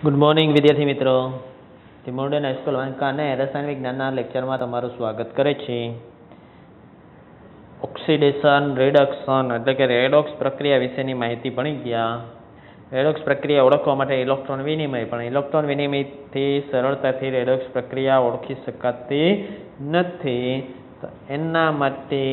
Good morning વિદ્યાર્થી મિત્રો. The modern high school વાંકાને રસાયણ વિજ્ઞાનના લેક્ચરમાં તમારું સ્વાગત કરે છે. ઓક્સિડેશન રિડક્શન એટલે કે રેડોક્સ પ્રક્રિયા વિશેની માહિતી ભણી ગયા. રેડોક્સ પ્રક્રિયા ઓળખવા માટે ઇલેક્ટ્રોન વિનિમય, પણ ઇલેક્ટ્રોન વિનિમયથી સરળતાથી રેડોક્સ પ્રક્રિયા ઓળખી શકાતી નથી. તો એના માટે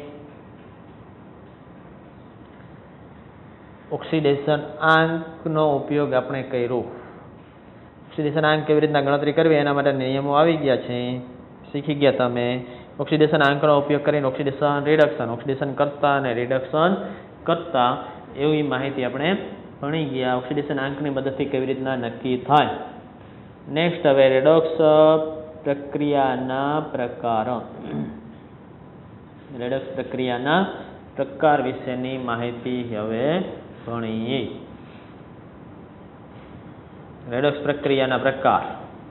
ઓક્સિડેશન આંકનો ઉપયોગ આપણે કર્યો. ઓક્સિડેશન આંક કેવી રીતના ગણતરી કરવી એના માટે નિયમો આવી ગયા છે, શીખી ગયા તમે. ઓક્સિડેશન આંકનો ઉપયોગ કરીને ઓક્સિડેશન રિડક્શન, ઓક્સિડેશન કરતા અને રિડક્શન કરતા એવી માહિતી આપણે ભણી ગયા. ઓક્સિડેશન આંકની મદદથી કેવી રીતના નક્કી થાય. નેક્સ્ટ હવે રેડોક્સ પ્રક્રિયાના પ્રકાર. રેડોક્સ પ્રક્રિયાના પ્રકાર વિશેની માહિતી હવે ભણીએ. રેડોક્સ પ્રક્રિયાના પ્રકાર.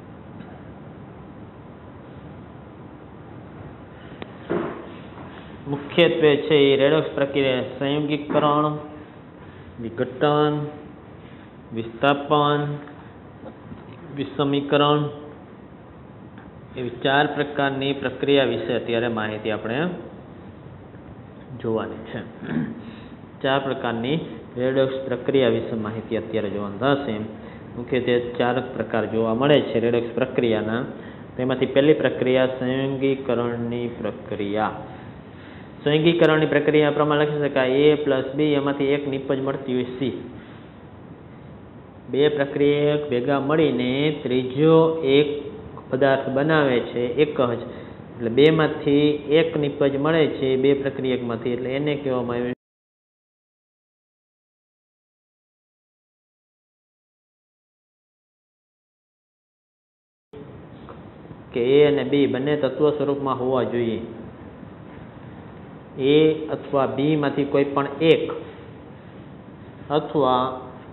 મુખ્યત્વે છે એ રેડોક્સ પ્રક્રિયા સંયોગીકરણ, વિઘટન, વિસ્થાપન, વિષમીકરણ એવી 4 પ્રકારની પ્રક્રિયા વિશે અત્યારે માહિતી આપણે જોવાની છે. 4 પ્રકારની રેડોક્સ પ્રક્રિયા વિશે માહિતી અત્યારે જોવાનું થશે. મુખ્યત્વે 4 પ્રકાર જોવા મળે છે રેડોક્સ પ્રક્રિયાના. તેમાંથી પહેલી પ્રક્રિયા સંયોગીકરણની પ્રક્રિયા. સંયોગીકરણની પ્રક્રિયા પ્રમાણે લખી શકાય A+B, એમાંથી એક નિપજ મળતી હોય C. 2 પ્રક્રિયક ભેગા મળીને ત્રીજો એક પદાર્થ બનાવે છે એક જ, એટલે 2 માંથી એક નિપજ મળે છે 2 પ્રક્રિયકમાંથી, એટલે એને કહેવામાં આવે કે A અને B બંને તત્વ સ્વરૂપમાં હોવા જોઈએ. A અથવા B માંથી કોઈ પણ એક, અથવા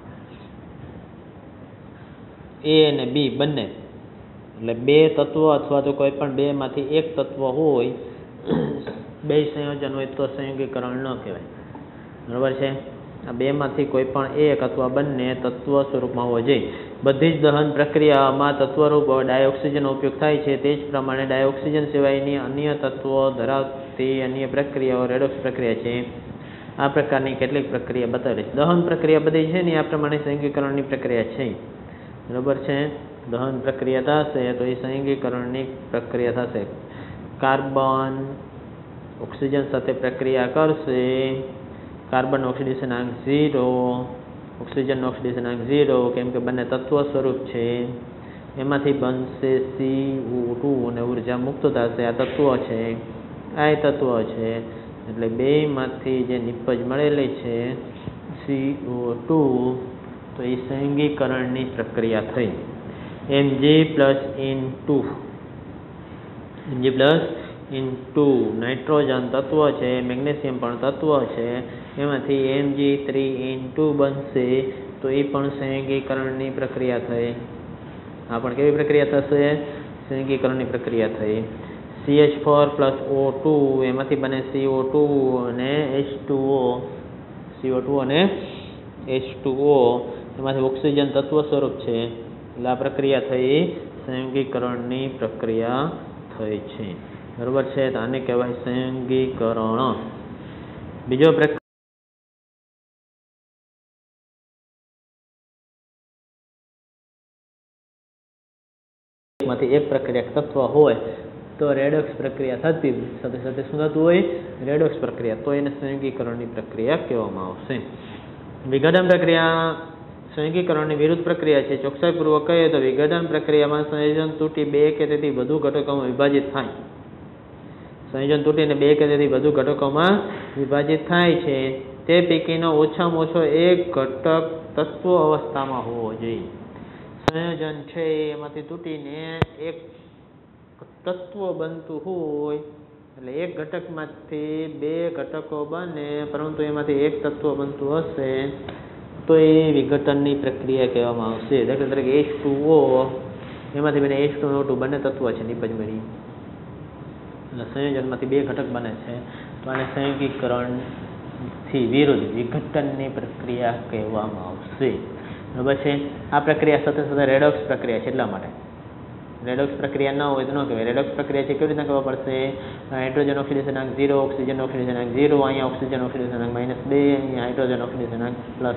A અને B બંને, એટલે 2 તત્વ અથવા તો કોઈ પણ 2 માંથી એક તત્વ હોય, 2 સંયોજન હોય તો સંયોગીકરણ ન કહેવાય. બરાબર છે. આ 2 માંથી કોઈ પણ એક અથવા બંને તત્વ સ્વરૂપમાં હોવા જોઈએ. બધી જ દહન પ્રક્રિયામાં તત્વરૂપ ડાયોક્સિજનનો ઉપયોગ થાય છે. તે જ પ્રમાણે ડાયોક્સિજન સિવાયની અન્ય તત્વો ધરાવતી અન્ય પ્રક્રિયાઓ રેડોક્સ પ્રક્રિયા છે. આ પ્રકારની કેટલીક પ્રક્રિયા બતાવેલી છે. દહન પ્રક્રિયા બધી છે ને આ પ્રમાણે સંયોગીકરણની પ્રક્રિયા છે. બરાબર છે. દહન પ્રક્રિયા થશે તો એ સંયોગીકરણની પ્રક્રિયા થશે. કાર્બન ઓક્સિજન સાથે પ્રક્રિયા કરશે. કાર્બન ઓક્સિડેશન આંક 0, ઓક્સિજન ઓક્સિડેશન આંક 0, કેમ કે બંને તત્વ સ્વરૂપ છે. એમાંથી બનશે CO2 અને ઉર્જા મુક્ત થશે. આ તત્વ છે, આ તત્વ છે, એટલે 2 માંથી જે નિપજ મળેલી છે CO2, તો એ સંયોગીકરણની પ્રક્રિયા થઈ. Mg+N2, Mg+N2 નાઇટ્રોજન તત્વ છે, મેગ્નેશિયમ પણ તત્વ છે. એમાંથી Mg3N2 બનશે, તો એ પણ સંયોગીકરણની પ્રક્રિયા થઈ. આ પણ કેવી પ્રક્રિયા થશે? સંયોગીકરણની પ્રક્રિયા થઈ. CH4+O2, એમાંથી બને CO2 અને H2O, CO2 અને H2O, એમાંથી ઓક્સિજન તત્વ સ્વરૂપ છે. એટલે આ પ્રક્રિયા થઈ, સંયોગીકરણની પ્રક્રિયા થઈ છે. બરાબર છે. તો આને કહેવાય સંયોગીકરણ. બીજો માંથી એક પ્રક્રિયા તત્વ હોય તો રેડોક્સ પ્રક્રિયા થતી, સાથે સાથે શું થતું હોય? રેડોક્સ પ્રક્રિયા, તો એને સંયોગીકરણની પ્રક્રિયા કહેવામાં આવશે. વિઘટન પ્રક્રિયા સંયોગીકરણની વિરુદ્ધ પ્રક્રિયા છે. ચોકસાઈપૂર્વક કહીએ તો વિઘટન પ્રક્રિયામાં સંયોજન તૂટી 2 કે તેથી વધુ ઘટકોમાં વિભાજિત થાય. સંયોજન તૂટીને 2 કે તેથી વધુ ઘટકોમાં વિભાજિત થાય છે. તે પૈકીનો ઓછામાં ઓછો એક ઘટક તત્વ અવસ્થામાં હોવો જોઈએ. સંયોજન છે એમાંથી તૂટીને એક તત્વ બનતું હોય, એટલે એક ઘટકમાંથી 2 ઘટકો બને, પરંતુ એમાંથી એક તત્વ બનતું હશે તો એ વિઘટનની પ્રક્રિયા કહેવામાં આવશે. દાખલા તરીકે H2O, એમાંથી બને H2O2, બંને તત્વ છે નિપજ મળી, એટલે સંયોજનમાંથી 2 ઘટક બને છે, તો આને સંયોગીકરણથી વિરુદ્ધ વિઘટનની પ્રક્રિયા કહેવામાં આવશે. બરાબર છે। આ પ્રક્રિયા સાથે સાથે રેડોક્સ પ્રક્રિયા છે, એટલા માટે રેડોક્સ પ્રક્રિયા ન હોય તો ન કહેવાય। રેડોક્સ પ્રક્રિયા છે, કેવી રીતના ખબર પડશે? હાઇડ્રોજન ઓક્સિડેશનાંક 0, ઓક્સિજન ઓક્સિડેશનાંક 0, અહીંયા ઓક્સિજન ઓક્સિડેશનાંક -2, અહીંયા હાઇડ્રોજન ઓક્સિડેશનાંક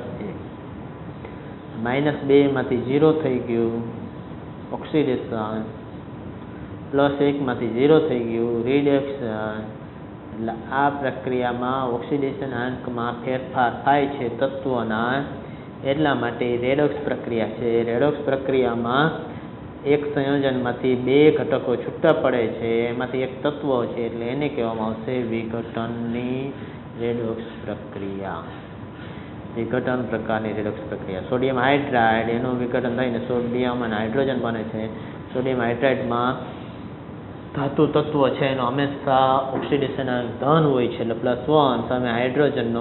+1, -2 માંથી 0 થઈ ગયું ઓક્સિડેશન, +1 માંથી 0 થઈ ગયું રિડક્શન। એટલે આ પ્રક્રિયામાં ઓક્સિડેશન આંકમાં ફેરફાર થાય છે તત્વોના, એટલા માટે રેડોક્સ પ્રક્રિયા છે। રેડોક્સ પ્રક્રિયામાં એક સંયોજનમાંથી બે ઘટકો છૂટા પડે છે, એમાંથી એક તત્વ છે, એટલે એને કહેવામાં આવશે વિઘટનની રેડોક્સ પ્રક્રિયા। વિઘટન પ્રકારની રેડોક્સ પ્રક્રિયા। સોડિયમ હાઇડ્રાઇડ એનું વિઘટન થઈને સોડિયમ અને હાઇડ્રોજન બને છે। સોડિયમ હાઇડ્રાઇડમાં ધાતુ તત્વ છે એનો હંમેશા ઓક્સિડેશનાંક ધન હોય છે, એટલે +1 સામે હાઇડ્રોજનનો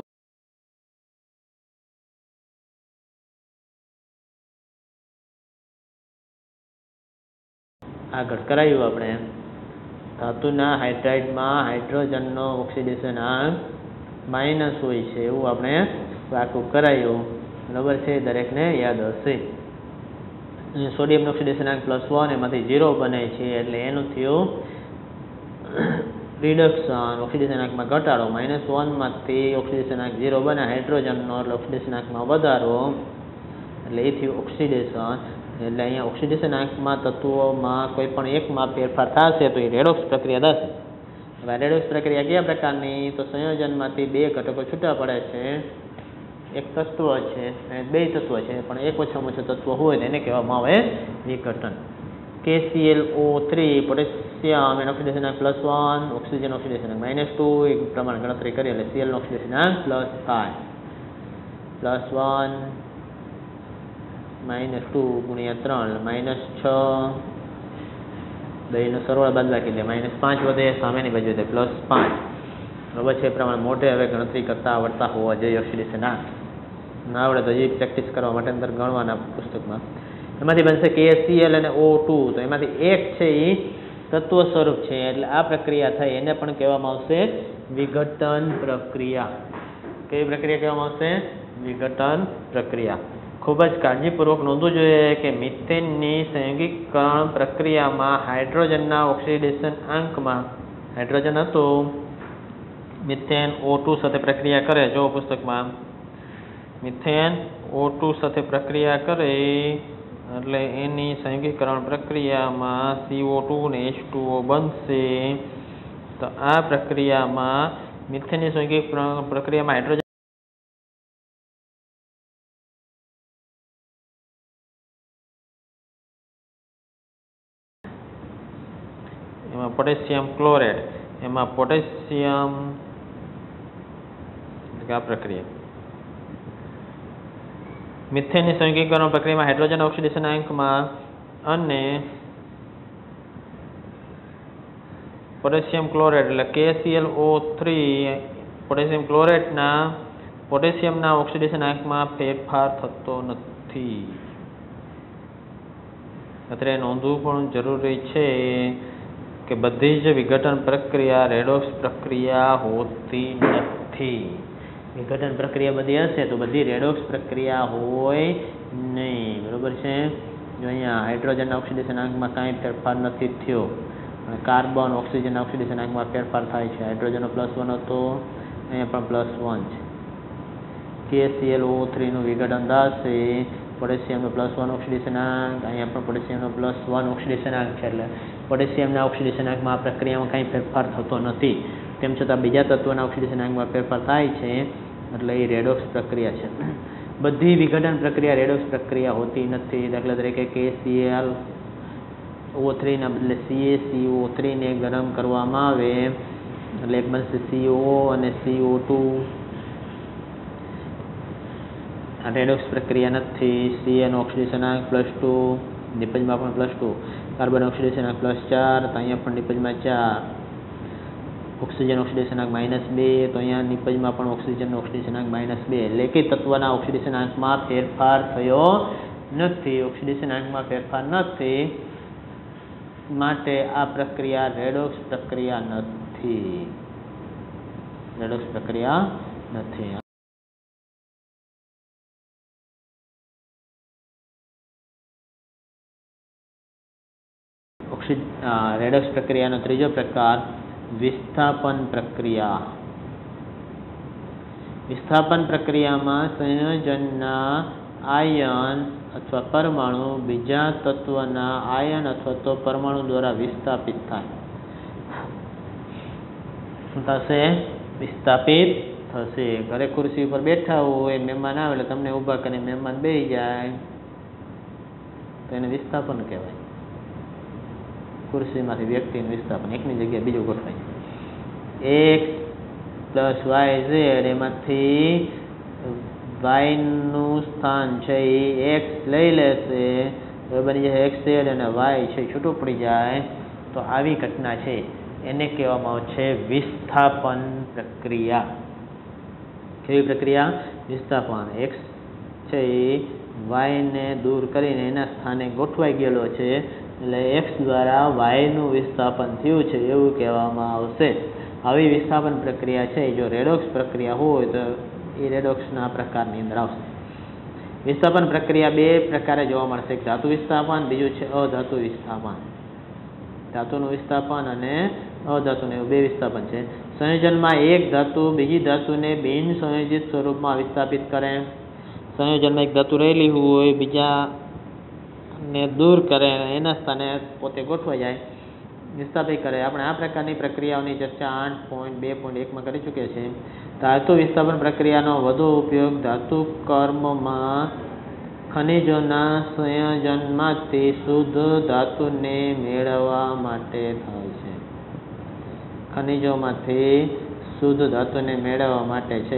આગળ કરાયું આપણે ધાતુના હાઇડ્રાઇડમાં હાઇડ્રોજનનો ઓક્સિડેશનાંક માઇનસ હોય છે, એવું આપણે આખું કરાયું, બરાબર છે, દરેકને યાદ હશે। સોડિયમનો ઓક્સિડેશનાંક +1 એમાંથી 0 બને છે, એટલે એનું થયું રિડક્શન, ઓક્સિડેશનાંકમાં ઘટાડો। -1 માંથી ઓક્સિડેશનાંક 0 બને હાઇડ્રોજનનો, એટલે ઓક્સિડેશનાંકમાં વધારો, એટલે એ થયું ઓક્સિડેશન। એટલે અહીંયા ઓક્સિડેશનાંકમાં તત્વોમાં કોઈ પણ એકમાં ફેરફાર થશે તો એ રેડોક્સ પ્રક્રિયા થશે। હવે રેડોક્સ પ્રક્રિયા કયા પ્રકારની? તો સંયોજનમાંથી બે ઘટકો છૂટા પડે છે, એક તત્વ છે અને બે તત્વ છે, પણ એક ઓછામાં ઓછું તત્વ હોય તો એને કહેવામાં આવે વિઘટન। KClO3 પોટેશિયમ એનો ઓક્સિડેશનાંક +1, ઓક્સિજન ઓક્સિડેશનાંક -2, એક પ્રમાણે ગણતરી કરીએ એટલે Cl નો ઓક્સિડેશનાંક +5, +1 -2 × 3 -6, બેયનો સરવાળો બાદબાકી એટલે -5 વધે, સામેની બાજુ વધે +5, બરાબર છે। એ પ્રમાણે મોઢે હવે ગણતરી કરતા આવડતા હોવા જોઈએ ઓક્સિડેશનાંક, ના આવડે તો હજી પ્રેક્ટિસ કરવા માટે અંદર ગણવાના પુસ્તકમાં। એમાંથી બનશે KCl અને O2, તો એમાંથી એક છે એ તત્વ સ્વરૂપ છે, એટલે આ પ્રક્રિયા થઈ એને પણ કહેવામાં આવશે વિઘટન પ્રક્રિયા। કેવી પ્રક્રિયા કહેવામાં આવશે? વિઘટન પ્રક્રિયા। ખૂબ જ કાળજીપૂર્વક નોંધવું જોઈએ કે મિથેનની સંયોગીકરણ પ્રક્રિયામાં હાઇડ્રોજનના ઓક્સિડેશન આંકમાં હાઇડ્રોજન હતું, મિથેન O2 સાથે પ્રક્રિયા કરે, જો પુસ્તકમાં મિથેન O2 સાથે પ્રક્રિયા કરે એટલે એની સંયોગીકરણ પ્રક્રિયામાં CO2 ને H2O બનશે। તો આ પ્રક્રિયામાં મિથેનની સંયોગીકરણ પ્રક્રિયામાં હાઇડ્રોજન એમાં પોટેશિયમ ક્લોરાઇડ, એમાં પોટેશિયમ આ પ્રક્રિયા મિથેનની સંયોગીકરણ પ્રક્રિયામાં હાઇડ્રોજન ઓક્સિડેશન આંકમાં અને પોટેશિયમ ક્લોરાઇડ એટલે KClO3 પોટેશિયમ ક્લોરાઇડના પોટેશિયમના ઓક્સિડેશન આંકમાં ફેરફાર થતો નથી। અત્યારે નોંધવું પણ જરૂરી છે કે બધી જ વિઘટન પ્રક્રિયા રેડોક્સ પ્રક્રિયા હોતી નથી। વિઘટન પ્રક્રિયા બધી હશે તો બધી રેડોક્સ પ્રક્રિયા હોય નહીં, બરાબર છે। જો અહીંયા હાઇડ્રોજનના ઓક્સિડેશન આંકમાં કાંઈ ફેરફાર નથી થયો, અને કાર્બન ઓક્સિજનના ઓક્સિડેશન આંકમાં ફેરફાર થાય છે। હાઇડ્રોજનનો +1 હતો, અહીંયા પણ +1 છે। KClO3 નું વિઘટન થશે, પોટેશિયમનો +1 ઓક્સિડેશન આંક, અહીંયા પણ પોટેશિયમનો +1 ઓક્સિડેશન આંક છે, એટલે પોટેશિયમના ઓક્સિડેશન આંકમાં આ પ્રક્રિયામાં કાંઈ ફેરફાર થતો નથી। તેમ છતાં બીજા તત્વના ઓક્સિડેશન આંકમાં ફેરફાર થાય છે, એટલે એ રેડોક્સ પ્રક્રિયા છે। બધી વિઘટન પ્રક્રિયા રેડોક્સ પ્રક્રિયા હોતી નથી। દાખલા તરીકે KClO3 ના બદલે CaCO3 ને ગરમ કરવામાં આવે એટલે એક બનશે CO અને CO2, આ રેડોક્સ પ્રક્રિયા નથી। Cn ઓક્સિડેશન આંક +2, નિપજમાં પણ +2, કાર્બન ઓક્સિડેશન આંક +4, તો અહીંયા પણ નિપજમાં 4, ઓક્સિજન ઓક્સિડેશન આંક -2, તો અહીંયા નિપજમાં પણ ઓક્સિજનનો ઓક્સિડેશન આંક -2, એટલે કે તત્વના ઓક્સિડેશન આંકમાં ફેરફાર થયો નથી। ઓક્સિડેશન આંકમાં ફેરફાર નથી માટે આ પ્રક્રિયા રેડોક્સ પ્રક્રિયા નથી। રેડોક્સ પ્રક્રિયા નથી। રેડોક્સ પ્રક્રિયાનો ત્રીજો પ્રકાર વિસ્થાપન પ્રક્રિયા. વિસ્થાપન પ્રક્રિયામાં સંયોજનના આયન અથવા પરમાણુ બીજા તત્વના આયન અથવા તો પરમાણુ દ્વારા વિસ્થાપિત થાય. શું થશે? વિસ્થાપિત થશે. ઘરે ખુરશી ઉપર બેઠા હોય, મહેમાન આવે એટલે તમને ઊભા કરીને મહેમાન બેસી જાય તો એને વિસ્થાપન કહેવાય. ખુરશીમાંથી વ્યક્તિનું વિસ્થાપન, એકની જગ્યાએ બીજું ગોઠવાય. x પ્લસ વાય ઝેડ, એમાંથી વાયનું સ્થાન છે એ એક્સ લઈ લેશે, હવે બની જાય એક્સ ઝેડ અને વાય છે છૂટું પડી જાય. તો આવી ઘટના છે એને કહેવામાં આવે છે વિસ્થાપન પ્રક્રિયા. કેવી પ્રક્રિયા? વિસ્થાપન. એક્સ છે એ વાયને દૂર કરીને એના સ્થાને ગોઠવાઈ ગયેલો છે, એટલે એક્સ દ્વારા વાયનું વિસ્થાપન થયું છે એવું કહેવામાં આવશે. આવી વિસ્થાપન પ્રક્રિયા છે જો રેડોક્સ પ્રક્રિયા હોય તો એ રેડોક્સના પ્રકારની અંદર આવશે. વિસ્થાપન પ્રક્રિયા બે પ્રકારે જોવા મળશે. એક ધાતુ વિસ્થાપન, બીજું છે અધાતુ વિસ્થાપન. ધાતુનું વિસ્થાપન અને અધાતુનું, એવું બે વિસ્થાપન છે. સંયોજનમાં એક ધાતુ બીજી ધાતુને બિન સંયોજિત સ્વરૂપમાં વિસ્થાપિત કરે. સંયોજનમાં એક ધાતુ રહેલી હોય, બીજાને દૂર કરે, એના સ્થાને પોતે ગોઠવાઈ જાય, વિસ્થાપિત કરે. આપણે આ પ્રકારની પ્રક્રિયાઓની ચર્ચા 8.2.1 કરી ચૂક્યા છીએ. ધાતુ વિસ્થાપન પ્રક્રિયાનો વધુ ઉપયોગ ધાતુ કર્મમાં ખનિજોના સંયોજનમાંથી શુદ્ધ ધાતુને મેળવવા માટે થાય છે. ખનિજોમાંથી શુદ્ધ ધાતુને મેળવવા માટે છે.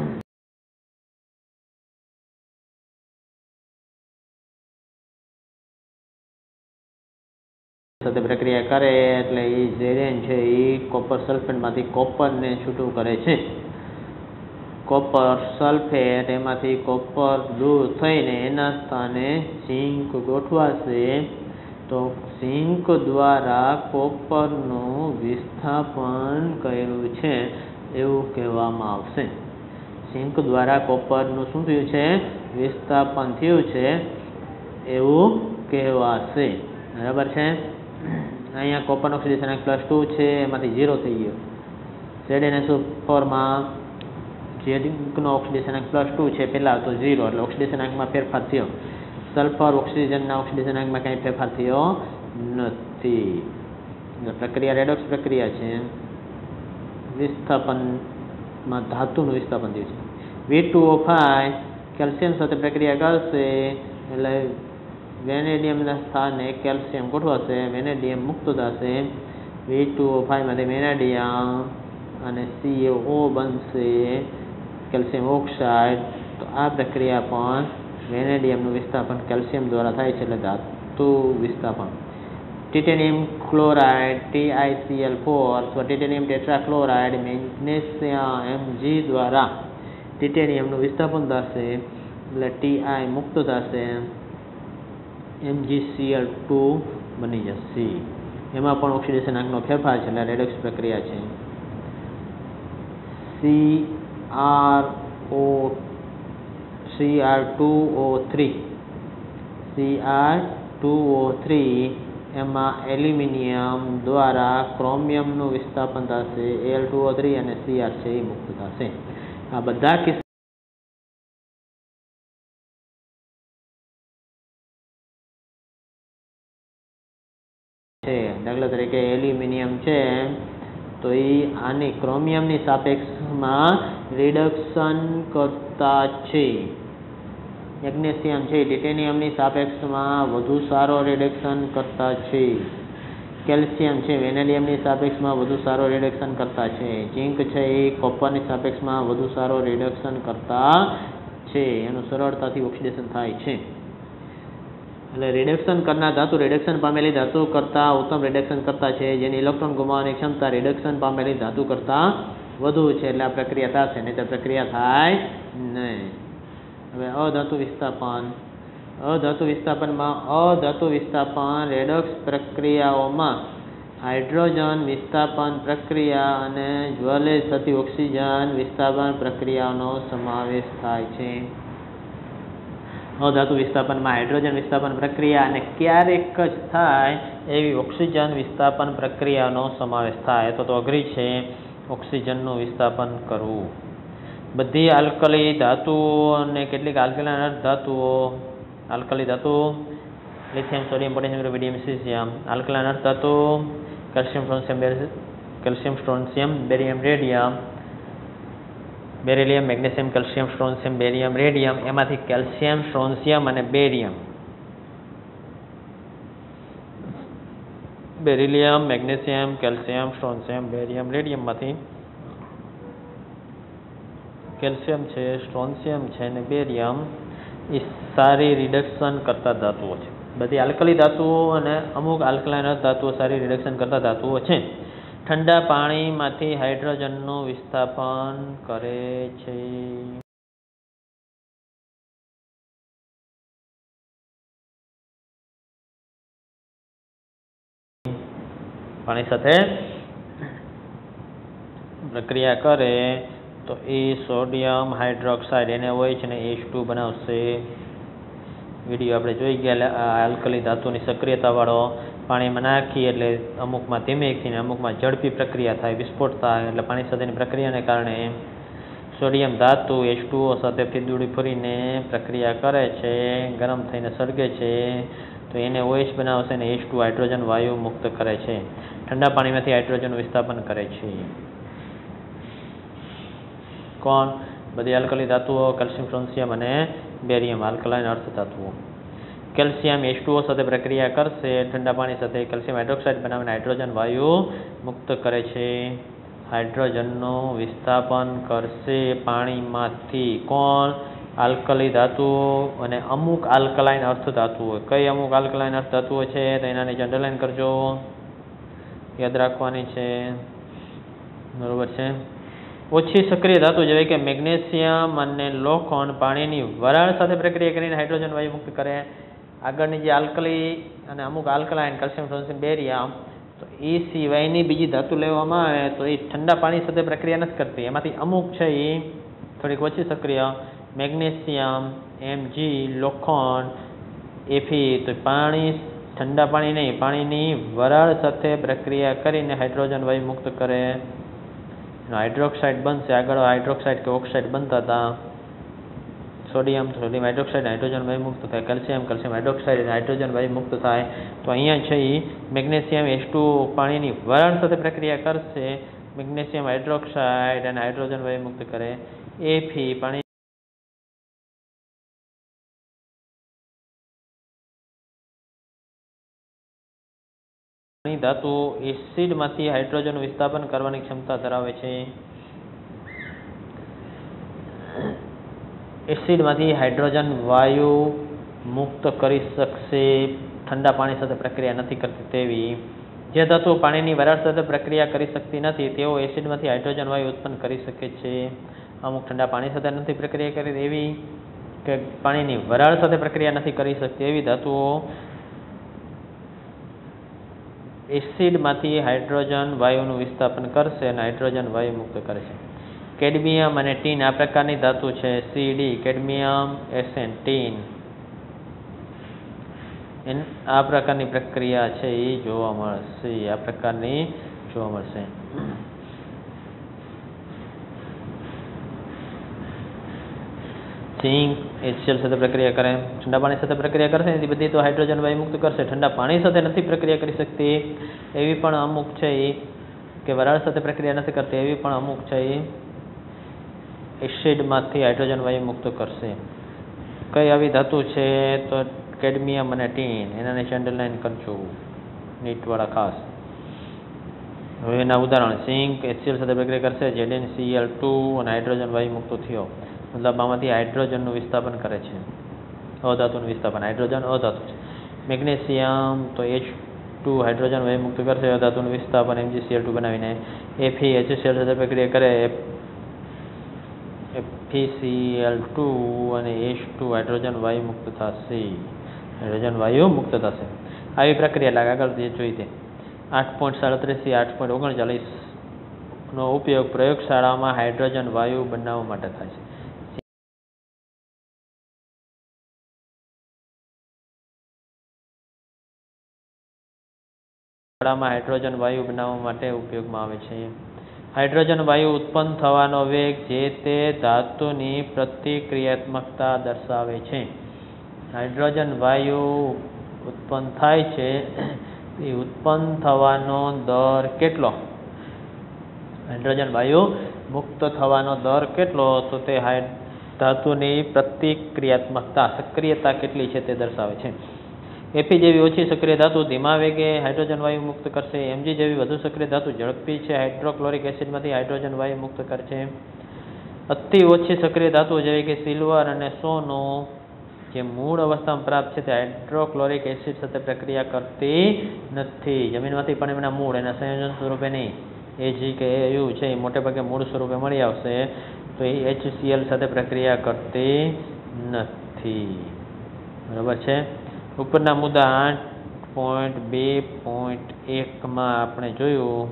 સાથે પ્રક્રિયા કરે એટલે એ ઝેરેન છે એ કોપર સલ્ફેટમાંથી કોપરને છૂટું કરે છે. કોપર સલ્ફેટ એમાંથી કોપર દૂર થઈને એના સ્થાને ઝીંક ગોઠવાશે. તો ઝીંક દ્વારા કોપરનું વિસ્થાપન કર્યું છે એવું કહેવામાં આવશે. ઝીંક દ્વારા કોપરનું શું થયું છે? વિસ્થાપન થયું છે એવું કહેવાશે. બરાબર છે. અહીંયા કોપરનો ઓક્સિડેશન +2 છે, એમાંથી 0 થઈ ગયો. ZnSO4માં ઝીંકનો ઓક્સિડેશન +2 છે, પહેલાં હતો 0, એટલે ઓક્સિડેશન આંકમાં ફેરફાર થયો. સલ્ફર ઓક્સિજનના ઓક્સિડેશન આંકમાં કંઈ ફેરફાર થયો નથી. પ્રક્રિયા રેડોક્સ પ્રક્રિયા છે. વિસ્થાપનમાં ધાતુનું વિસ્થાપન થયું છે. V2O5 કેલ્શિયમ સાથે પ્રક્રિયા કરશે એટલે વેનેડિયમના સ્થાને કેલ્શિયમ ગોઠવાશે, વેનેડિયમ મુક્ત થશે. V2O5 માંથી વેનેડિયમ અને CaO બનશે, કેલ્શિયમ ઓક્સાઇડ. તો આ પ્રક્રિયા પણ વેનેડિયમનું વિસ્થાપન કેલ્શિયમ દ્વારા થાય છે, એટલે ધાતુ વિસ્થાપન. ટિટેનિયમ ક્લોરાઇડ TiCl4 અથવા ટિટેનિયમ ટેટ્રાક્લોરાઇડ મેગ્નેશિયમ Mg દ્વારા ટિટેનિયમનું વિસ્થાપન થશે, એટલે Ti મુક્ત થશે, MgCl2 બની જશે. એમાં પણ ઓક્સિડેશન આંકનો ફેરફાર છે, એટલે રેડોક્સ પ્રક્રિયા છે. Cr2O3 એમાં એલ્યુમિનિયમ દ્વારા ક્રોમિયમનું વિસ્થાપન થશે, Al2O3 અને Cr છે એ મુક્ત થશે. આ બધા છે. દાખલા તરીકે એલ્યુમિનિયમ છે તો એ આની ક્રોમિયમની સાપેક્ષમાં રિડક્શન કરતા છે. મેગ્નેશિયમ છે ટિટેનિયમની સાપેક્ષમાં વધુ સારો રિડક્શન કરતા છે. કેલ્શિયમ છે વેનેડિયમની સાપેક્ષમાં વધુ સારો રિડક્શન કરતા છે. ઝીંક છે એ કોપરની સાપેક્ષમાં વધુ સારો રિડક્શન કરતા છે. એનું સરળતાથી ઓક્સિડેશન થાય છે. એટલે રિડક્શન કરનાર ધાતુ રિડક્શન પામેલી ધાતુ કરતાં ઉત્તમ રિડક્શન કરતા છે, જેની ઇલેક્ટ્રોન ગુમાવવાની ક્ષમતા રિડક્શન પામેલી ધાતુ કરતાં વધુ છે. એટલે આ પ્રક્રિયા થશે, નહીં તો પ્રક્રિયા થાય નહીં. હવે અધાતુ વિસ્થાપન. અધાતુ વિસ્થાપન રેડોક્સ પ્રક્રિયાઓમાં હાઇડ્રોજન વિસ્થાપન પ્રક્રિયા અને જ્વલિત થતી ઓક્સિજન વિસ્થાપન પ્રક્રિયાનો સમાવેશ થાય છે. અધાતુ વિસ્થાપનમાં હાઇડ્રોજન વિસ્થાપન પ્રક્રિયા અને ક્યારેક જ થાય એવી ઓક્સિજન વિસ્થાપન પ્રક્રિયાનો સમાવેશ થાય. તો અઘરી છે ઓક્સિજનનું વિસ્થાપન કરવું. બધી આલ્કલી ધાતુઓ અને કેટલીક આલ્કલાઇન અર્ધ ધાતુઓ, આલ્કલી ધાતુ lithium, sodium, potassium, rubidium, caesium, alkaline અર્ધ ધાતુ calcium, strontium, barium, radium, beryllium, magnesium, calcium, strontium, barium, radium. એમાંથી કેલ્શિયમ, સ્ટ્રોન્શિયમ અને barium, beryllium, magnesium, calcium, strontium, barium, રેડિયમમાંથી કેલ્શિયમ છે, સ્ટ્રોન્શિયમ છે અને બેરિયમ એ સારી રિડક્શન કરતા ધાતુઓ છે. બધી આલ્કલી ધાતુઓ અને અમુક આલ્કલાઇન અર્ધ ધાતુઓ સારી રિડક્શન કરતા ધાતુઓ છે. ઠંડા પાણીમાંથી હાઇડ્રોજનનું વિસ્થાપન કરે છે. પાણી સાથે પ્રક્રિયા કરે તો એ સોડિયમ હાઇડ્રોક્સાઇડ NaOH અને H2 બનાવશે. વિડીયો આપણે જોઈ ગયા. આલ્કલી ધાતુની સક્રિયતાવાળો પાણીમાં નાખીએ એટલે અમુકમાં ધીમેથી ને અમુકમાં ઝડપી પ્રક્રિયા થાય, વિસ્ફોટ થાય. એટલે પાણી સાથેની પ્રક્રિયાને કારણે સોડિયમ ધાતુ H2O સાથે ફીદુડી ફરીને પ્રક્રિયા કરે છે, ગરમ થઈને સળગે છે તો NaOH બનાવશે અને H2 હાઇડ્રોજન વાયુ મુક્ત કરે છે. ઠંડા પાણીમાંથી હાઇડ્રોજનનું વિસ્થાપન કરે છે. કોણ? બધી આલ્કલી ધાતુઓ, કેલ્શિયમ, સ્ટ્રોન્શિયમ અને બેરિયમ, આલ્કલાઇન અર્ધ ધાતુઓ. કેલ્શિયમ H2O સાથે પ્રક્રિયા કરશે, ઠંડા પાણી સાથે કેલ્શિયમ હાઇડ્રોક્સાઇડ બનાવીને હાઇડ્રોજન વાયુ મુક્ત કરે છે. હાઇડ્રોજનનું વિસ્થાપન કરશે પાણીમાંથી. કોણ? આલ્કલી ધાતુઓ અને અમુક આલ્કલાઇન અર્ધ ધાતુઓ. કઈ અમુક આલ્કલાઇન અર્ધ ધાતુઓ છે તો એના નીચે અંડરલાઇન કરજો, યાદ રાખવાની છે. બરોબર છે. ઓછી સક્રિય ધાતુ જેવી કે મેગ્નેશિયમ અને લોખંડ પાણીની વરાળ સાથે પ્રક્રિયા કરીને હાઇડ્રોજન વાયુ મુક્ત કરે. આગળની જે આલ્કલી અને અમુક આલ્કલાઇન કેલ્શિયમ, સ્ટ્રોન્શિયમ, બેરિયમ, તો એ સિવાયની બીજી ધાતુ લેવામાં આવે તો એ ઠંડા પાણી સાથે પ્રક્રિયા નથી કરતી. એમાંથી અમુક છે એ થોડીક ઓછી સક્રિય, મેગ્નેશિયમ, Mg, લોખંડ, Fe. તો પાણી, ઠંડા પાણી નહીં, પાણીની વરાળ સાથે પ્રક્રિયા કરીને હાઇડ્રોજન વાયુ મુક્ત કરે. હાઇડ્રોક્સાઇડ બનશે. આગળ હાઇડ્રોક્સાઇડ કે ઓક્સાઇડ બનતા હતા. સોડિયમ હાઇડ્રોક્સાઇડ, હાઇડ્રોજન વાયુ મુક્ત થાય. કેલ્શિયમ હાઇડ્રોક્સાઇડ, હાઇડ્રોજન વાયુ મુક્ત થાય. તો અહીંયા છે એ મેગ્નેશિયમ H2 પાણીની વરાળ સાથે પ્રક્રિયા કરશે, મેગ્નેશિયમ હાઇડ્રોક્સાઇડ અને હાઇડ્રોજન વાયુ મુક્ત કરે. Fe પાણી ધાતુ એસિડમાંથી હાઇડ્રોજનનું વિસ્થાપન કરવાની ક્ષમતા ધરાવે છે. એસિડમાંથી હાઇડ્રોજન વાયુ મુક્ત કરી શકશે, ઠંડા પાણી સાથે પ્રક્રિયા નથી કરતી તેવી. જે ધાતુઓ પાણીની વરાળ સાથે પ્રક્રિયા કરી શકતી નથી તેઓ એસિડમાંથી હાઇડ્રોજન વાયુ ઉત્પન્ન કરી શકે છે. અમુક ઠંડા પાણી સાથે નથી પ્રક્રિયા કરી એવી કે પાણીની વરાળ સાથે પ્રક્રિયા નથી કરી શકતી એવી ધાતુઓ એસિડમાંથી હાઇડ્રોજન વાયુનું વિસ્થાપન કરશે અને હાઇડ્રોજન વાયુ મુક્ત કરે છે. કેડમિયમ અને ટીન આ પ્રકારની ધાતુ છે. Cd, cadmium, Sn, tin. આ પ્રકારની પ્રક્રિયા છે એ જોવા મળશે. આ પ્રકારની જોવા મળશે. ઝિંક HCl સાથે પ્રક્રિયા કરે, ઠંડા પાણી સાથે પ્રક્રિયા કરશે એની બધી તો હાઇડ્રોજન વાયુ મુક્ત કરશે. ઠંડા પાણી સાથે નથી પ્રક્રિયા કરી શકતી એવી પણ અમુક છે એ, કે વરાળ સાથે પ્રક્રિયા નથી કરતી એવી પણ અમુક છે એ એસિડમાંથી હાઇડ્રોજન વાયુ મુક્ત કરશે. કઈ આવી ધાતુ છે તો કેડમિયમ અને ટીન. એના નીચે અંડરલાઇન કરજો નીટવાળા ખાસ. હવે એના ઉદાહરણ: ઝિંક HCl સાથે પ્રક્રિયા કરશે, ZnCl2 અને હાઇડ્રોજન વાયુ મુક્ત થયો. મતલબ આમાંથી હાઇડ્રોજનનું વિસ્થાપન કરે છે. અધાતુનું વિસ્થાપન. હાઇડ્રોજન અધાતુ છે. મેગ્નેશિયમ તો H2 હાઇડ્રોજન વાયુ મુક્ત કરશે, અધાતુનું વિસ્થાપન MgCl2 બનાવીને. Fe HCl સાથે પ્રક્રિયા કરે, FeCl2 અને H2 હાઇડ્રોજન વાયુ મુક્ત થશે. હાઇડ્રોજન વાયુ મુક્ત થશે. આવી પ્રક્રિયા આગળ જે જોઈ તે 8.37 થી 8.39 નો ઉપયોગ પ્રયોગશાળામાં હાઇડ્રોજન વાયુ બનાવવા માટે થાય છે. માં હાઇડ્રોજન વાયુ બનાવવા માટે ઉપયોગમાં આવે છે। હાઇડ્રોજન વાયુ ઉત્પન્ન થવાનો વેગ જે તે ધાતુની પ્રતિક્રિયાત્મકતા દર્શાવે છે। હાઇડ્રોજન વાયુ ઉત્પન્ન થાય છે એ ઉત્પન્ન થવાનો દર કેટલો? હાઇડ્રોજન વાયુ મુક્ત થવાનો દર કેટલો? તો તે ધાતુની પ્રતિક્રિયાત્મકતા સક્રિયતા કેટલી છે તે દર્શાવે છે। Fe જેવી ઓછી સક્રિય ધાતુ ધીમા વેગે હાઇડ્રોજન વાયુ મુક્ત કરશે। Mg જેવી વધુ સક્રિય ધાતુ ઝડપી છે હાઇડ્રોક્લોરિક એસિડમાંથી હાઇડ્રોજન વાયુ મુક્ત કરે છે। અતિ ઓછી સક્રિય ધાતુઓ જેવી કે સિલ્વર અને સોનું જે મૂળ અવસ્થામાં પ્રાપ્ત છે તે હાઇડ્રોક્લોરિક એસિડ સાથે પ્રક્રિયા કરતી નથી। જમીનમાંથી પણ એમના મૂળ એના સંયોજન સ્વરૂપે નહીં, Ag કે Au છે એ મોટે ભાગે મૂળ સ્વરૂપે મળી આવશે, તો એ HCl સાથે પ્રક્રિયા કરતી નથી। બરાબર છે। ઉપરના મુદ્દા 8.2.1 માં આપણે જોયું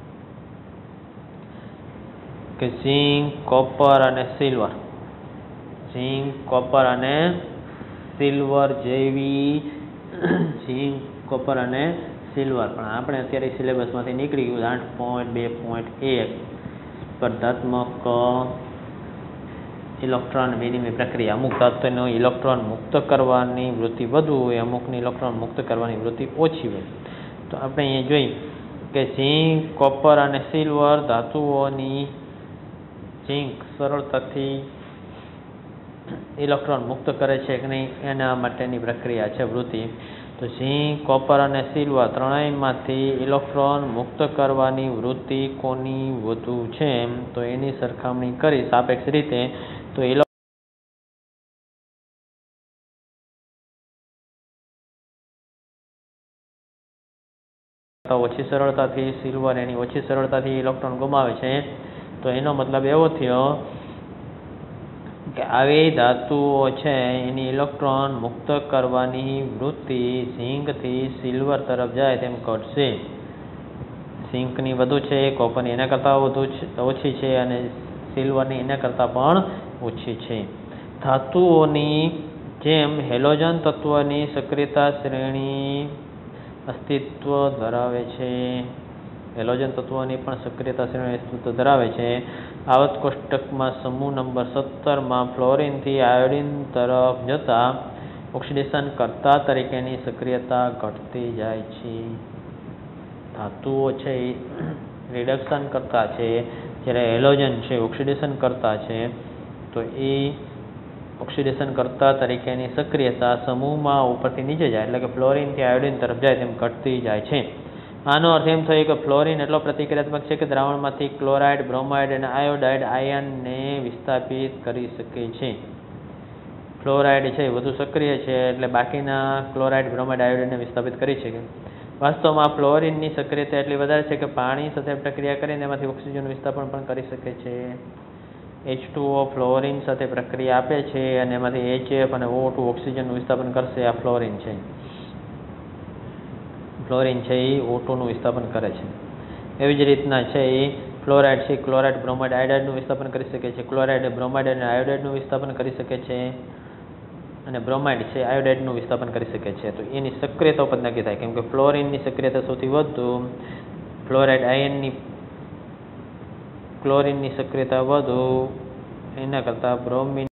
કે ઝીંક, કોપર અને સિલ્વર જેવી ઝીંક, કોપર અને સિલ્વર પણ આપણે અત્યારે સિલેબસમાંથી નીકળી ગયું 8.2.1 સ્પર્ધાત્મક ઇલેક્ટ્રોન વિનિમય પ્રક્રિયા। અમુક ધાતુનો ઇલેક્ટ્રોન મુક્ત કરવાની વૃત્તિ વધુ હોય, અમુકની ઇલેક્ટ્રોન મુક્ત કરવાની વૃત્તિ ઓછી હોય। તો આપણે અહીંયા જોઈએ કે ઝીંક, કોપર અને સિલ્વર ધાતુઓની ઝીંક સરળતાથી ઇલેક્ટ્રોન મુક્ત કરે છે કે નહીં એના માટેની પ્રક્રિયા છે વૃત્તિ। તો ઝીંક, કોપર અને સિલ્વર ત્રણેયમાંથી ઇલેક્ટ્રોન મુક્ત કરવાની વૃત્તિ કોની વધુ છે તો એની સરખામણી કરી સાપેક્ષ રીતે તો ઓછી સરળતાથી સિલ્વર એની ઓછી સરળતાથી ઇલેક્ટ્રોન ગુમાવે છે। તો એનો મતલબ એવો થયો કે આવી ધાતુઓ છે એની ઇલેક્ટ્રોન મુક્ત કરવાની વૃત્તિ ઝીંકથી સિલ્વર તરફ જાય તેમ ઘટશે। ઝીંકની વધુ છે, કોપરની એના કરતાં વધુ ઓછી છે અને સિલ્વરની એના કરતાં પણ ઓછી છે। ધાતુઓની જેમ હેલોજન તત્વની સક્રિયતા શ્રેણી અસ્તિત્વ ધરાવે છે। હેલોજન તત્વોની પણ સક્રિયતા શ્રેણી અસ્તિત્વ ધરાવે છે। આવર્ત કોષ્ટકમાં સમૂહ નંબર 17માં ફ્લોરિનથી આયોડિન તરફ જતા ઓક્સિડેશન કર્તા તરીકેની સક્રિયતા ઘટતી જાય છે। ધાતુઓ છે એ રિડક્શન કરતા છે, જ્યારે હેલોજન છે ઓક્સિડેશન કરતા છે, તો એ ઓક્સિડેશન કરતા તરીકેની સક્રિયતા સમૂહમાં ઉપરથી નીચે જાય એટલે કે ફ્લોરિનથી આયોડિન તરફ જાય તેમ ઘટતી જાય છે। આનો અર્થ એમ થયો કે ફ્લોરિન એટલો પ્રતિક્રિયાત્મક છે કે દ્રાવણમાંથી ક્લોરાઇડ, બ્રોમાઇડ અને આયોડાઇડ આયનને વિસ્થાપિત કરી શકે છે। ફ્લોરાઇડ છે વધુ સક્રિય છે એટલે બાકીના ક્લોરાઇડ, બ્રોમાઇડ, આયોડાઇડને વિસ્થાપિત કરી શકે। વાસ્તવમાં ફ્લોરિનની સક્રિયતા એટલી વધારે છે કે પાણી સાથે પ્રક્રિયા કરીને તેમાંથી ઓક્સિજનનું વિસ્થાપન પણ કરી શકે છે। H2O ફ્લોરિન સાથે પ્રક્રિયા આપે છે અને એમાંથી HF અને O2 ઓક્સિજનનું વિસ્થાપન કરશે। આ ફ્લોરિન છે એ O2 નું વિસ્થાપન કરે છે। એવી જ રીતના છે એ ફ્લોરાઇડ છે ક્લોરાઇડ, બ્રોમાઇડ, આયોડાઇડનું વિસ્થાપન કરી શકે છે। ક્લોરાઇડ, બ્રોમાઇડ અને આયોડાઇડનું વિસ્થાપન કરી શકે છે અને બ્રોમાઇડ છે આયોડાઇડનું વિસ્થાપન કરી શકે છે। તો એની સક્રિયતા ઉપર નક્કી થાય, કેમ કે ફ્લોરિનની સક્રિયતા સૌથી વધુ, ક્લોરિનની સક્રિયતા વધુ, એના કરતાં બ્રોમિન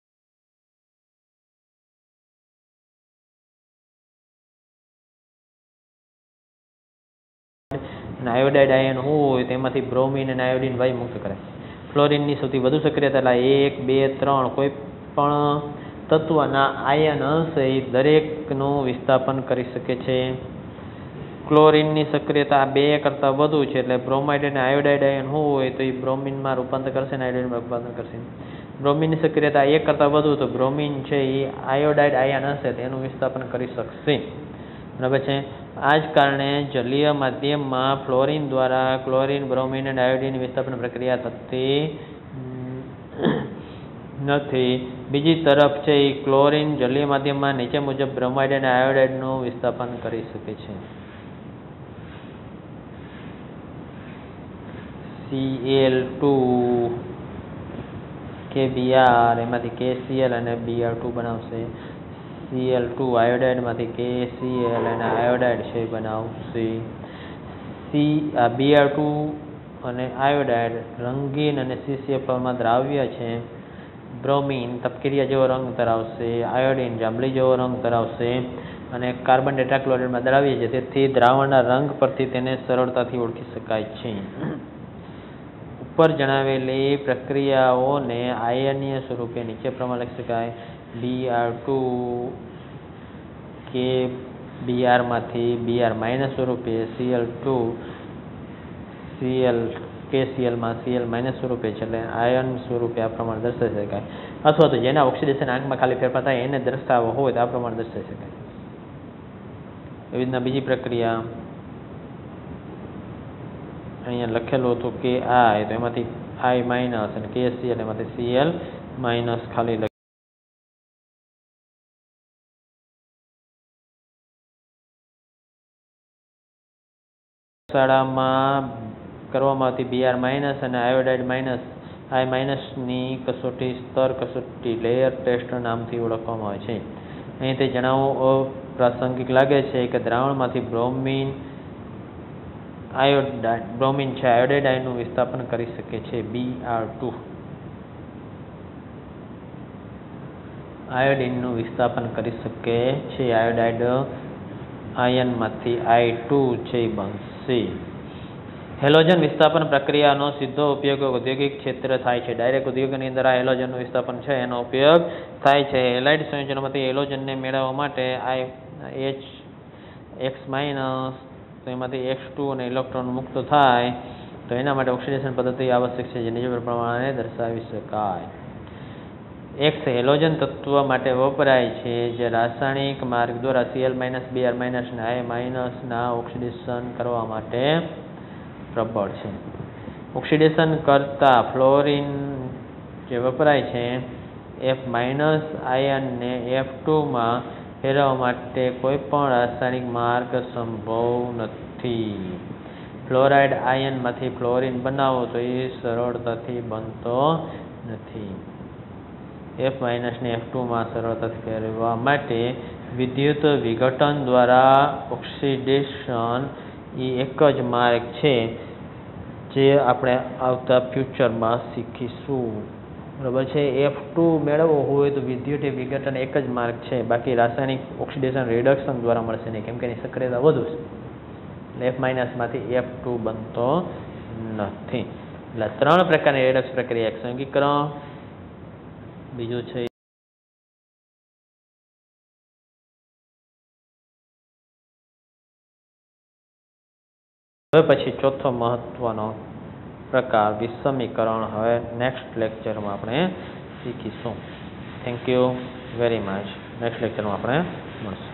આયોડાઇડ આયન હોય તેમાંથી બ્રોમિન અને આયોડિન વાયુ મુક્ત કરે। ફ્લોરિનની સૌથી વધુ સક્રિયતા એટલે 1, 2, 3 કોઈ પણ તત્વના આયન હશે એ દરેકનું વિસ્થાપન કરી શકે છે। ક્લોરિનની સક્રિયતા 2 કરતાં વધુ છે એટલે બ્રોમાઇડ અને આયોડાઇડ આયન હોય તો એ બ્રોમિનમાં રૂપાંતર કરશે અને આયોડાઇડમાં રૂપાંતર કરશે। બ્રોમિનની સક્રિયતા 1 કરતાં વધુ તો બ્રોમિન છે એ આયોડાઇડ આયન હશે તેનું વિસ્થાપન કરી શકશે। બરાબર છે। આ જ કારણે જલીય માધ્યમમાં ફ્લોરિન દ્વારા ક્લોરિન, બ્રોમિન અને આયોડિન વિસ્થાપન પ્રક્રિયા થતી નથી। બીજી તરફ છે એ ક્લોરિન જલીય માધ્યમમાં નીચે મુજબ બ્રોમાઇડ અને આયોડાઇડનું વિસ્થાપન કરી શકે છે। Cl2 KBr એમાંથી KCl અને Br2 બનાવશે। Cl2 આયોડાઇડમાંથી KCl અને આયોડાઇડ છે બનાવશે। Br2 અને આયોડાઇડ રંગીન અને CCl દ્રાવ્ય છે. બ્રોમિન તપકીરિયા જેવો રંગ ધરાવશે. આયોડિન જાંબલી જેવો રંગ ધરાવશે અને કાર્બન ટેટ્રાક્લોરાઇડમાં દ્રાવ્ય છે, તેથી દ્રાવણના રંગ પરથી તેને સરળતાથી ઓળખી શકાય છે. ઉપર જણાવેલી પ્રક્રિયાઓને આયનીય સ્વરૂપે નીચે પ્રમાણે લખી શકાય. Br2 કે Br માંથી Br- સ્વરૂપે, Cl2 KCl માં Cl- સ્વરૂપે છે, એટલે આયન સ્વરૂપે આ પ્રમાણે દર્શાવી શકાય. અથવા તો જેના ઓક્સિડેશન આંકમાં ખાલી ફેરફાર થાય એને દર્શાવવો હોય તો આ પ્રમાણે દર્શાવી શકાય. એવી રીતના બીજી પ્રક્રિયા અહીંયા લખેલું હતું કે I, તો એમાંથી I- અને KCl એમાંથી Cl- ખાલી શાળામાં કરવામાં આવતી Br- અને આયોડાઇડ- ની કસોટી સ્તર કસોટી લેયર ટેસ્ટ નામથી ઓળખવામાં આવે છે. અહીં તે જણાવવું અપ્રાસંગિક લાગે છે કે દ્રાવણમાંથી બ્રોમિન છે આયોડાઇડ આયનનું વિસ્થાપન કરી શકે છે. Br2 આયોડિનનું વિસ્થાપન કરી શકે છે. આયોડાઇડ આયનમાંથી I2 છે બનશે. હેલોજન વિસ્થાપન પ્રક્રિયાનો સીધો ઉપયોગ ઔદ્યોગિક ક્ષેત્રે થાય છે. ડાયરેક્ટ ઉદ્યોગની અંદર આ હેલોજનનું વિસ્થાપન છે એનો ઉપયોગ થાય છે. હેલાઇડ સંયોજનોમાંથી હેલોજનને મેળવવા માટે H તો એમાંથી X2 અને ઇલેક્ટ્રોન મુક્ત થાય તો એના માટે ઓક્સિડેશન પદ્ધતિ આવશ્યક છે, જે નીચે પ્રમાણે દર્શાવી શકાય. X હેલોજન તત્વ માટે વપરાય છે, જે રાસાયણિક માર્ગ દ્વારા Cl- Br- અને I- ના ઓક્સિડેશન કરવા માટે પ્રબળ છે. ઓક્સિડેશન કરતા ફ્લોરિન જે વપરાય છે, F- આયનને F2 માં ફેરવવા માટે કોઈ પણ રાસાયણિક માર્ગ સંભવ નથી. ફ્લોરાઇડ આયનમાંથી ફ્લોરિન બનાવવો તો એ સરળતાથી બનતો નથી. F- ને F2 માં સરળતાથી ફેરવવા માટે વિદ્યુત વિઘટન દ્વારા ઓક્સિડેશન એ એક જ માર્ગ છે, જે આપણે આવતા ફ્યુચરમાં શીખીશું. બરાબર છે. F2 મેળવવો હોય તો વિદ્યુત વિઘટન એક જ માર્ગ છે, બાકી રાસાયણિક ઓક્સિડેશન રિડક્શન દ્વારા મળશે નહીં, કેમ કે એની સક્રિયતા વધુ છે. એટલે F- માંથી F2 બનતો નથી. એટલે 3 પ્રકારની રિડક્સ પ્રક્રિયા: એક સંયુગીકરણ, બીજું છે હવે પછી ચોથો મહત્વનો પ્રકાર વિષમીકરણ. હવે નેક્સ્ટ લેક્ચરમાં આપણે શીખીશું. Thank you very much. Next લેક્ચરમાં આપણે મળશું.